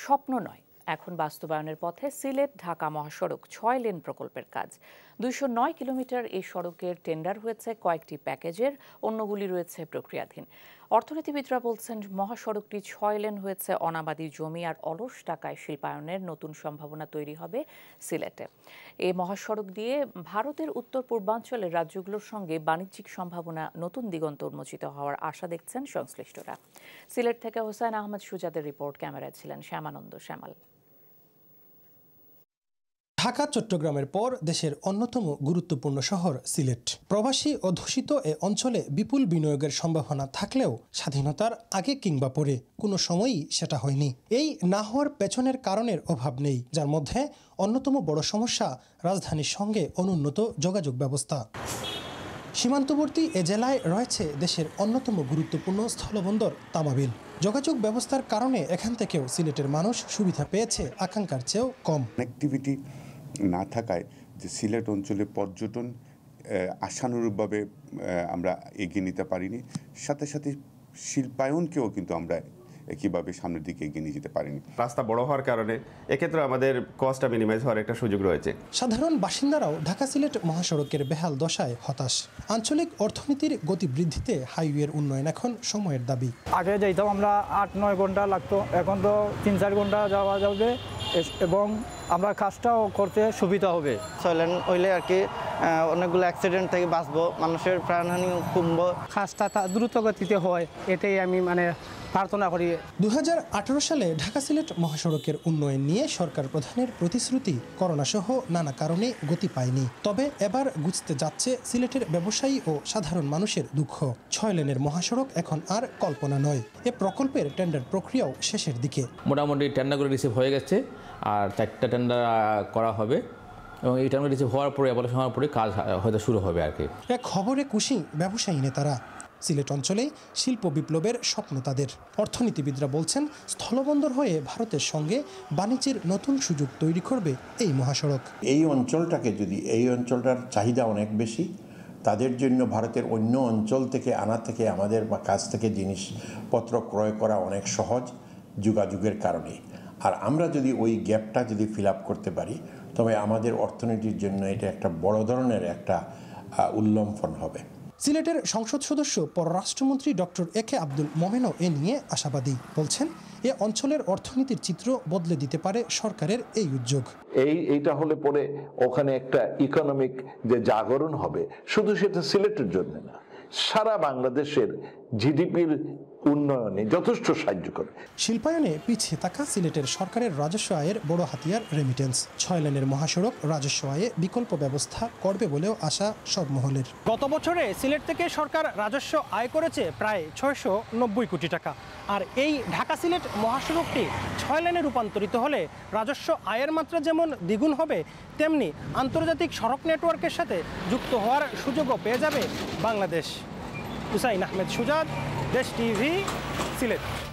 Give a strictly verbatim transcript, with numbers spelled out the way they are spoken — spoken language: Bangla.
স্বপ্ন নয়, এখন বাস্তবায়নের পথে সিলেট ঢাকা মহাসড়ক ছয় লেন প্রকল্পের কাজ। দুইশো নয় কিলোমিটার এই সড়কের টেন্ডার হয়েছে কয়েকটি প্যাকেজের, অন্যগুলি রয়েছে প্রক্রিয়াধীন। অর্থনীতিবিদরা বলছেন, মহাসড়কটি ছয় লেন হয়েছে অনাবাদি জমি আর অলস টাকায় শিল্পায়নের নতুন সম্ভাবনা তৈরি হবে সিলেটে। এই মহাসড়ক দিয়ে ভারতের উত্তর পূর্বাঞ্চলের রাজ্যগুলোর সঙ্গে বাণিজ্যিক সম্ভাবনা নতুন দিগন্ত উন্মোচিত হওয়ার আশা দেখছেন সংশ্লিষ্টরা। সিলেট থেকে হোসেন আহমেদ সুজাদের রিপোর্ট, ক্যামেরায় ছিলেন শ্যামানন্দ শ্যামাল। ঢাকা চট্টগ্রামের পর দেশের অন্যতম গুরুত্বপূর্ণ শহর সিলেট। প্রবাসী অধ্যুষিত এ অঞ্চলে বিপুল বিনিয়োগের সম্ভাবনা থাকলেও স্বাধীনতার আগে কিংবা পরে কোনো সময়ই সেটা হয়নি। এই না হওয়ার পেছনের কারণের অভাব নেই, যার মধ্যে অন্যতম বড় সমস্যা রাজধানীর সঙ্গে অনুন্নত যোগাযোগ ব্যবস্থা। সীমান্তবর্তী এ জেলায় রয়েছে দেশের অন্যতম গুরুত্বপূর্ণ স্থলবন্দর তামাবিল। যোগাযোগ ব্যবস্থার কারণে এখান থেকেও সিলেটের মানুষ সুবিধা পেয়েছে আকাঙ্ক্ষার চেয়েও কম। কানেক্টিভিটি না থাকায় যে সিলেট অঞ্চলে পর্যটন আশানুরূপভাবে আমরা এগিয়ে নিতে পারিনি, সাথে সাথে শিল্পায়নকেও কিন্তু আমরা একইভাবে সামনের দিকে এগিয়ে নিয়ে যেতে পারিনি। রাস্তা বড় হওয়ার কারণে এক্ষেত্রে আমাদের কস্টটা মিনিমাইজ হওয়ার একটা সুযোগ রয়েছে। সাধারণ বাসিন্দারাও ঢাকা সিলেট মহাসড়কের বেহাল দশায় হতাশ। আঞ্চলিক অর্থনীতির গতি বৃদ্ধিতে হাইওয়ের উন্নয়ন এখন সময়ের দাবি। আগে যাইতাম আমরা আট নয় ঘন্টা লাগতো, এখন তো তিন চার ঘন্টা যাওয়া যাবে এবং আমরা কাজটাও করতে সুবিধা হবে। ছয় লেন হইলে আর কি অনেকগুলো অ্যাক্সিডেন্ট থেকে বাঁচবো, মানুষের প্রাণহানি কমবো। কাজটা দ্রুত গতিতে হয়, এটাই আমি মানে প্রার্থনা করি। দুই হাজার আঠারো সালে ঢাকা সিলেট মহাসড়কের উন্নয়ন নিয়ে সরকার প্রধানের প্রতিশ্রুতি করোনা সহ নানা কারণে গতি পায়নি। তবে এবার গুছতে যাচ্ছে সিলেটের ব্যবসায়ী ও সাধারণ মানুষের দুঃখ। ছয় লেনের মহাসড়ক এখন আর কল্পনা নয়। এ প্রকল্পের টেন্ডার প্রক্রিয়াও শেষের দিকে। মোটামুটি টেন্ডারগুলো রিসিভ হয়ে গেছে, আর চারটা টেন্ডার করা হবে এবং এই টেন্ডার রিসিভ হওয়ার পরে অ্যাপ্লিকেশন হওয়ার পরে কাজ হয়তো শুরু হবে আর কি। এক খবরে খুশি ব্যবসায়ী নেতারা। সিলেট অঞ্চলে শিল্প বিপ্লবের স্বপ্ন তাদের। অর্থনীতিবিদরা বলছেন, স্থলবন্দর হয়ে ভারতের সঙ্গে বাণিজ্যের নতুন সুযোগ তৈরি করবে এই মহাসড়ক। এই অঞ্চলটাকে যদি এই অঞ্চলটার চাহিদা অনেক বেশি, তাদের জন্য ভারতের অন্য অঞ্চল থেকে আনা থেকে আমাদের বা কাছ থেকে জিনিসপত্র ক্রয় করা অনেক সহজ যোগাযোগের কারণে। আর আমরা যদি ওই গ্যাপটা যদি ফিল আপ করতে পারি, তবে আমাদের অর্থনীতির জন্য এটা একটা বড় ধরনের একটা উল্লম্ফন হবে। সিলেটের সংসদ সদস্য পররাষ্ট্রমন্ত্রী ডক্টর এ কে আব্দুল মোমেনও এ নিয়ে আশাবাদী। বলছেন, এ অঞ্চলের অর্থনীতির চিত্র বদলে দিতে পারে সরকারের এই উদ্যোগ। এই এইটা হলে পরে ওখানে একটা ইকোনমিক যে জাগরণ হবে, শুধু সেটা সিলেটের জন্য না, সারা বাংলাদেশের জিডিপির উন্নয়নে যথেষ্ট সাহায্য করে। শিল্পায়নে পিছিয়ে থাকা সিলেটের সরকারের রাজস্ব আয়ের বড় হাতিয়ার রেমিটেন্স। ছয় লেনের মহাসড়ক রাজস্ব আয়ে বিকল্প ব্যবস্থা করবে বলেও আশা সব মহলের। গত বছরে সিলেট থেকে সরকার রাজস্ব আয় করেছে প্রায় ছয়শো নব্বই কোটি টাকা। আর এই ঢাকা সিলেট মহাসড়কটি ছয় লেনে রূপান্তরিত হলে রাজস্ব আয়ের মাত্রা যেমন দ্বিগুণ হবে, তেমনি আন্তর্জাতিক সড়ক নেটওয়ার্কের সাথে যুক্ত হওয়ার সুযোগও পেয়ে যাবে বাংলাদেশ। হুসাইন আহমেদ সুজাদ, দেশ টিভি, সিলেট।